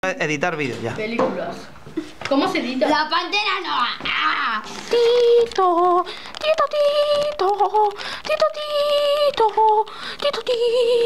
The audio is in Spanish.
Editar vídeos ya. Películas. ¿Cómo se edita? La Pantera Noa. ¡Ah! Tito, Tito, Tito, Tito, Tito, Tito, Tito.